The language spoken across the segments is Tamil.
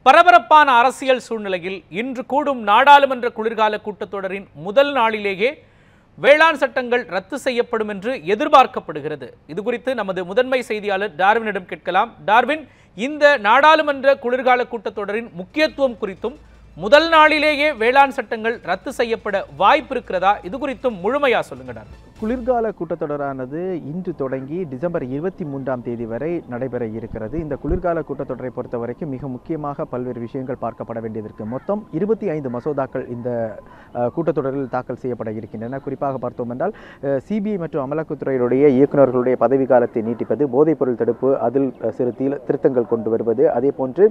பரபரப்பான அரசியல் சூழ்நிலையில் இன்று கூடும் நாடாளுமன்ற குளிர்கால கூட்டத்தொடரின் முதல் நாளிலேயே வேளாண் சட்டங்கள் ரத்து செய்யப்படும் என்று எதிர்பார்க்கப்படுகிறது. இது குறித்து நமது முதன்மை செய்தியாளர் டார்வினிடம் கேட்கலாம். டார்வின், இந்த நாடாளுமன்ற குளிர்கால கூட்டத்தொடரின் முக்கியத்துவம் குறித்தும் முதல் நாளிலேயே வேளாண் சட்டங்கள் ரத்து செய்யப்பட வாய்ப்பு இருக்கிறதா, இது குறித்தும் முழுமையா சொல்லுங்க டார்வின். குளிர்கால கூட்டத்தொடரானது இன்று தொடங்கி டிசம்பர் 23ஆம் தேதி வரை நடைபெற இருக்கிறது. இந்த குளிர்கால கூட்டத்தொடரை பொறுத்த வரைக்கும் மிக முக்கியமாக பல்வேறு விஷயங்கள் பார்க்கப்பட வேண்டியதற்கு மொத்தம் 25 மசோதாக்கள் இந்த கூட்டத்தொடரில் தாக்கல் செய்யப்பட இருக்கின்றன. குறிப்பாக பார்த்தோம் என்றால் சிபிஐ மற்றும் அமலாக்கத்துறையினுடைய இயக்குநர்களுடைய பதவி காலத்தை நீட்டிப்பது, போதைப்பொருள் தடுப்பு, அதில் சிறு திருத்தங்கள் கொண்டு வருவது, அதே போன்று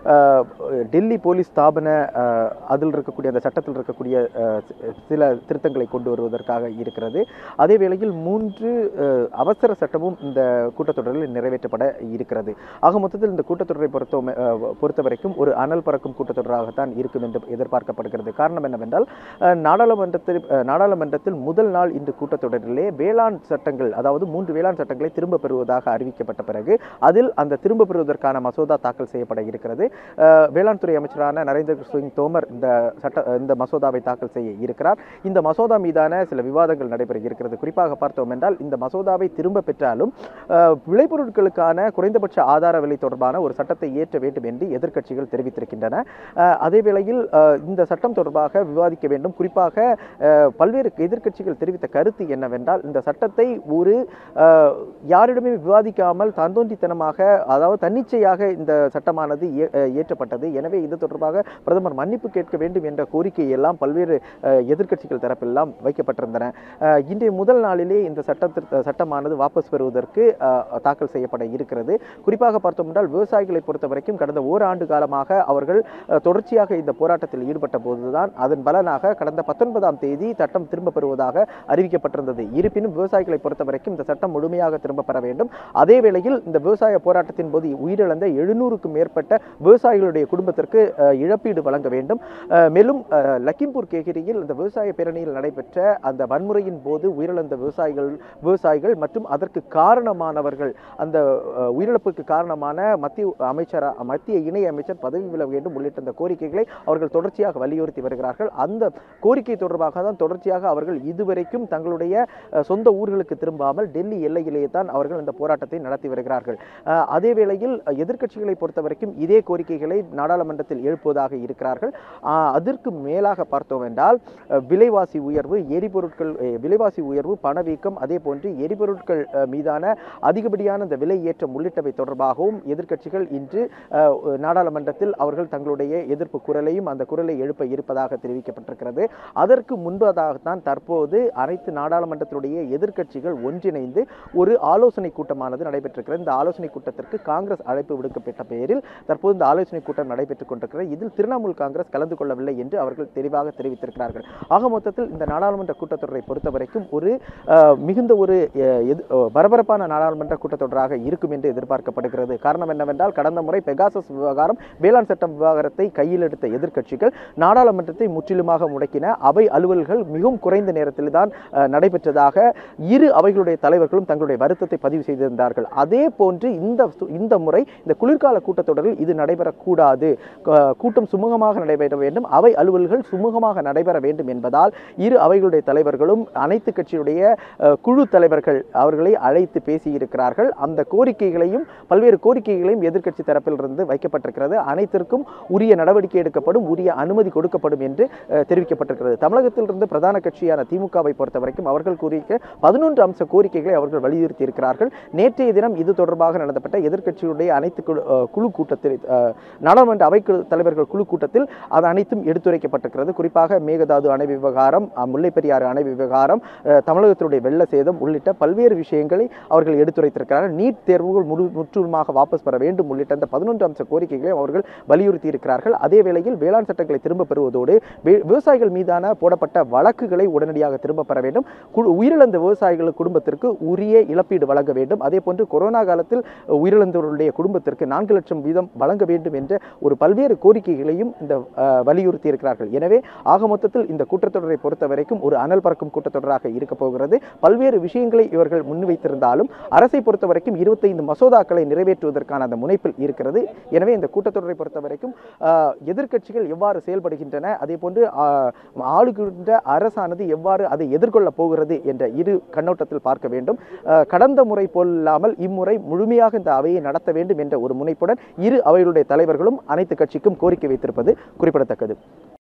டெல்லி போலீஸ் ஸ்தாபன அதில் இருக்கக்கூடிய அந்த சட்டத்தில் இருக்கக்கூடிய சில திருத்தங்களை கொண்டு வருவதற்காக இருக்கிறது. அதே வேளையில் 3 அவசர சட்டமும் இந்த கூட்டத்தொடரில் நிறைவேற்றப்பட இருக்கிறது. ஆக மொத்தத்தில் இந்த கூட்டத்தொடரை பொறுத்த வரைக்கும் ஒரு அனல் பறக்கும் கூட்டத்தொடராகத்தான் இருக்கும் என்று எதிர்பார்க்கப்படுகிறது. காரணம் என்னவென்றால் நாடாளுமன்றத்தில் முதல் நாள் இந்த கூட்டத்தொடரிலே வேளாண் சட்டங்கள், அதாவது 3 வேளாண் சட்டங்களை திரும்ப பெறுவதாக அறிவிக்கப்பட்ட பிறகு அதில் அந்த திரும்ப பெறுவதற்கான மசோதா தாக்கல் செய்யப்பட இருக்கிறது. வேளாண் துறை அமைச்சரான நரேந்திர சிங் தோமர் இந்த மசோதாவை தாக்கல் செய்ய இருக்கிறார். இந்த மசோதா மீதான சில விவாதங்கள் நடைபெற இருக்கிறது. குறிப்பாக பார்த்தோம் என்றால் இந்த மசோதாவை திரும்ப பெற்றாலும் விளைபொருட்களுக்கான குறைந்தபட்ச ஆதார விலை தொடர்பான ஒரு சட்டத்தை இயற்ற வேண்டும் என்று எதிர்க்கட்சிகள் தெரிவித்திருக்கின்றன. அதே வேளையில் இந்த சட்டம் தொடர்பாக விவாதிக்க வேண்டும். குறிப்பாக பல்வேறு எதிர்க்கட்சிகள் தெரிவித்த கருத்து என்னவென்றால், இந்த சட்டத்தை ஒரு யாரிடமே விவாதிக்காமல் தாந்தோன்றித்தனமாக, அதாவது தன்னிச்சையாக இந்த சட்டமானது இயற்றப்பட்டது. எனவே இது தொடர்பாக பிரதமர் மன்னிப்பு கேட்க வேண்டும் என்ற கோரிக்கை எல்லாம் பல்வேறு எதிர்க்கட்சிகள் தரப்பெல்லாம் வைக்கப்பட்டிருந்தன. இன்றைய முதல் நாளிலே இந்த சட்டமானது வாபஸ் பெறுவதற்கு தாக்கல் செய்யப்பட இருக்கிறது. குறிப்பாக பார்த்தோம் என்றால் விவசாயிகளை பொறுத்த வரைக்கும் கடந்த ஓராண்டு காலமாக அவர்கள் தொடர்ச்சியாக இந்த போராட்டத்தில் ஈடுபட்ட போதுதான் அதன் பலனாக கடந்த 19ஆம் தேதி சட்டம் திரும்ப பெறுவதாக அறிவிக்கப்பட்டிருந்தது. இருப்பினும் விவசாயிகளை பொறுத்த வரைக்கும் இந்த சட்டம் முழுமையாக திரும்ப பெற வேண்டும். அதே வேளையில் இந்த விவசாய போராட்டத்தின் போது உயிரிழந்த 700க்கும் மேற்பட்ட விவசாயிகளுடைய குடும்பத்திற்கு இழப்பீடு வழங்க வேண்டும். மேலும் லக்கிம்பூர் கேகிரியில் இந்த விவசாய பேரணியில் நடைபெற்ற அந்த வன்முறையின் போது உயிரிழந்த விவசாயிகள் மற்றும் அதற்கு காரணமானவர்கள், அந்த உயிரிழப்புக்கு காரணமான மத்திய இணை அமைச்சர் பதவி விலக வேண்டும் உள்ளிட்ட அந்த கோரிக்கைகளை அவர்கள் தொடர்ச்சியாக வலியுறுத்தி வருகிறார்கள். அந்த கோரிக்கை தொடர்பாக தான் தொடர்ச்சியாக அவர்கள் இதுவரைக்கும் தங்களுடைய சொந்த ஊர்களுக்கு திரும்பாமல் டெல்லி எல்லையிலேயே தான் அவர்கள் இந்த போராட்டத்தை நடத்தி வருகிறார்கள். அதே வேளையில் எதிர்க்கட்சிகளை பொறுத்த வரைக்கும் இதே கோரிக்கைகளை நாடாளுமன்றத்தில் எழுப்புவதாக இருக்கிறார்கள். அதற்கு மேலாக பார்த்தோம் என்றால் விலைவாசி உயர்வு, எரிபொருட்கள் விலைவாசி உயர்வு, பணவீக்கம், அதே போன்று எரிபொருட்கள் மீதான அதிகப்படியான இந்த விலை ஏற்றம் உள்ளிட்டவை தொடர்பாகவும் எதிர்க்கட்சிகள் இன்று நாடாளுமன்றத்தில் அவர்கள் தங்களுடைய எதிர்ப்பு குரலையும் அந்த குரலை எழுப்ப இருப்பதாக தெரிவிக்கப்பட்டிருக்கிறது. அதற்கு முன்பதாகத்தான் தற்போது அனைத்து நாடாளுமன்றத்தினுடைய எதிர்க்கட்சிகள் ஒன்றிணைந்து ஒரு ஆலோசனை கூட்டமானது நடைபெற்றிருக்கிறது. இந்த ஆலோசனை கூட்டத்திற்கு காங்கிரஸ் அழைப்பு விடுக்கப்பட்ட பெயரில் தற்போது இந்த ஆலோசனை கூட்டம் நடைபெற்றுக் கொண்டிருக்கிறது. இதில் திரிணாமுல் காங்கிரஸ் கலந்து கொள்ளவில்லை என்று அவர்கள் தெளிவாக தெரிவித்திருக்கிறார்கள். ஆக மொத்தத்தில் இந்த நாடாளுமன்ற கூட்டத்தொடரை பொறுத்த வரைக்கும் ஒரு மிகுந்த ஒரு பரபரப்பான நாடாளுமன்ற கூட்டத்தொடராக இருக்கும் என்று எதிர்பார்க்கப்படுகிறது. காரணம் என்னவென்றால் கடந்த முறை பெகாசஸ் விவகாரம், வேளாண் சட்டம் விவகாரத்தை கையில் எடுத்த எதிர்க்கட்சிகள் நாடாளுமன்றத்தை முற்றிலுமாக முடக்கின. அவை அலுவல்கள் மிகவும் குறைந்த நேரத்தில் தான் நடைபெற்றதாக இரு அவைகளுடைய தலைவர்களும் தங்களுடைய வருத்தத்தை பதிவு செய்திருந்தார்கள். அதே போன்று இந்த முறை இந்த குளிர்கால கூட்டத்தொடரில் இது நடைபெறக்கூடாது, கூட்டம் சுமூகமாக நடைபெற வேண்டும், அவை அலுவல்கள் சுமூகமாக நடைபெற வேண்டும் என்பதால் இரு அவைகளுடைய தலைவர்களும் அனைத்து கட்சியுடைய குழு தலைவர்கள் அவர்களை அழைத்து பேசியிருக்கிறார்கள். அந்த கோரிக்கைகளையும் பல்வேறு கோரிக்கைகளையும் எதிர்க்கட்சி தரப்பில் இருந்து வைக்கப்பட்டிருக்கிறது. அனைத்திற்கும் உரிய நடவடிக்கை எடுக்கப்படும், உரிய அனுமதி கொடுக்கப்படும் என்று தெரிவிக்கப்பட்டிருக்கிறது. தமிழகத்தில் இருந்து பிரதான கட்சியான திமுகவை பொறுத்த வரைக்கும் அவர்கள் கூறிய 11 அம்ச கோரிக்கைகளை அவர்கள் வலியுறுத்தி இருக்கிறார்கள். நேற்றைய தினம் இது தொடர்பாக நடத்தப்பட்ட எதிர்க்கட்சியுடைய அனைத்து குழு கூட்டத்தில், நாடாளுமன்ற அவை தலைவர்கள் குழு கூட்டத்தில் அது அனைத்தும் எடுத்துரைக்கப்பட்டிருக்கிறது. குறிப்பாக மேகதாது அணை விவகாரம், முல்லை பெரியாறு அணை விவகாரம், தமிழகத்தினுடைய வெள்ள சேதம் உள்ளிட்ட பல்வேறு விஷயங்களை அவர்கள் எடுத்துரைத்திருக்கிறார்கள். நீட் தேர்வுகள் முற்றிலுமாக வாபஸ் பெற வேண்டும் உள்ளிட்ட அந்த 11 அம்ச கோரிக்கைகளை அவர்கள் வலியுறுத்தி இருக்கிறார்கள். அதே வேளையில் வேளாண் சட்டங்களை திரும்ப பெறுவதோடு விவசாயிகள் மீதான போடப்பட்ட வழக்குகளை உடனடியாக திரும்ப பெற வேண்டும், உயிரிழந்த விவசாயிகள் குடும்பத்திற்கு உரிய இழப்பீடு வழங்க வேண்டும், அதே போன்று கொரோனா காலத்தில் உயிரிழந்தவர்களுடைய குடும்பத்திற்கு 4 லட்சம் வீதம் வழங்க வேண்டும் என்ற ஒரு பல்வேறு கோரிக்கைகளையும் இந்த வலியுறுத்தி இருக்கிறார்கள். எனவே ஆக மொத்தத்தில் இந்த கூட்டத்தொடரை பொறுத்த வரைக்கும் ஒரு அனல் பறக்கும் கூட்டத்தொடராக இருக்கிறது. எடுக்கப் போகிறது. பல்வேறு விஷயங்களை இவர்கள் முன்வைத்திருந்தாலும் அரசை பொறுத்தவரைக்கும் 25 மசோதாக்களை நிறைவேற்றுவதற்கான அந்த முனைப்பில் இருக்கிறது. எனவே இந்த கூட்டத்தொடரை பொறுத்தவரைக்கும் எதிர்க்கட்சிகள் எவ்வாறு செயல்படுகின்றன, அதே போன்று ஆளுகின்ற அரசானது எவ்வாறு அதை எதிர்கொள்ளப் போகிறது என்ற இரு கண்ணோட்டத்தில் பார்க்க வேண்டும். கடந்த முறை போல்லாமல் இம்முறை முழுமையாக இந்த அவையை நடத்த வேண்டும் என்ற ஒரு முனைப்புடன் இரு அவைகளுடைய தலைவர்களும் அனைத்து கட்சிக்கும் கோரிக்கை வைத்திருப்பது குறிப்பிடத்தக்கது.